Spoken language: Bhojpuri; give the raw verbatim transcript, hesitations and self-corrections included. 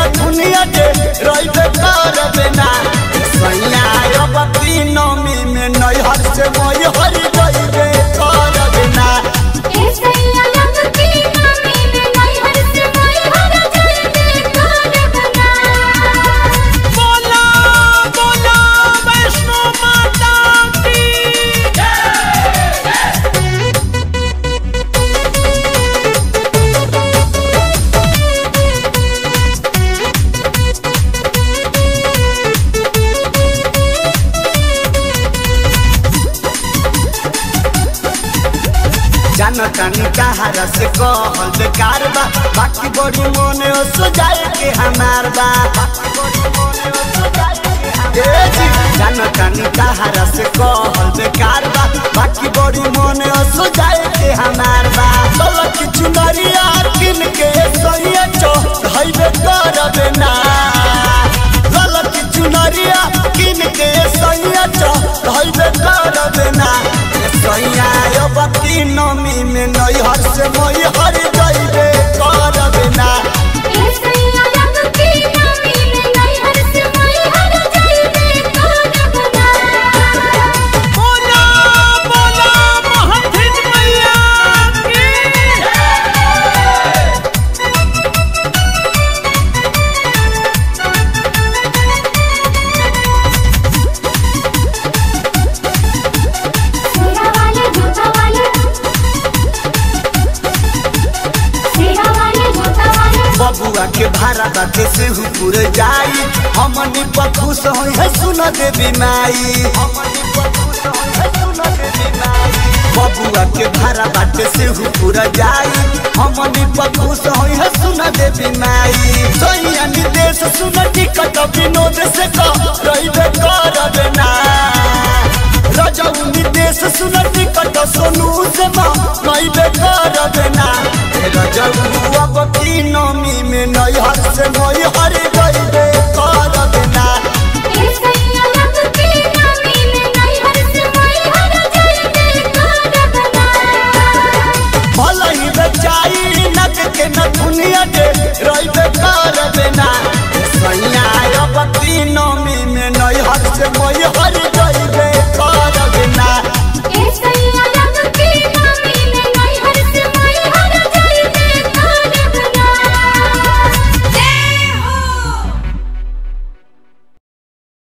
न दुनिया के रहिबे करबे ना सैया अब नमी में नैहर से मैहर जइबे करबे ना ए सैया अब नमी में नैहर से मैहर जइबे करबे ना। बोला बोला वैष्णो माता की जानतानी कहारा से कहल बेकार बा बाकी बड़ी मोने ओ सजाए के हमार बा जानतानी कहारा से कहल बेकार बा बाकी बड़ी मोने ओ सजाए के हमार बा चलो की चुनरिया किन के सैया चढ़ाइबे करबे ना चलो की चुनरिया किन के सैया चढ़ाइबे करबे ना सैया अब नमी में नैहर से मैहर जइबे करबे ना ए सैया अब नमी में नैहर से मैहर जइबे करबे ना। बोला बोला महथिन मैया की सेरा वाले जोता वाले सेरा वाले जोता वाले बबुआ के भाड़ा बाटे से हुपुर जाई हमनी पर खुश होई है सुन देवी माई हमनी पर खुश होई है सुन देवी माई बबुआ के भाड़ा बाटे से हुपुर जाई हमनी पर खुश होई है सुन देवी माई सैया निदेश सुन टिकट विनोद से कह रहिबे करबे ना रजऊ निदेश सुन टिकट सोनू से रहिबे करबे ना रजऊ अब नमी में नैहर से मैहर जइबे करबे ना ए सैया अब नमी में नैहर से मैहर जइबे करबे ना। भले ही बेचाई नक के न दुनिया के रहिबे करबे ना सैया अब नमी में नैहर से मैहर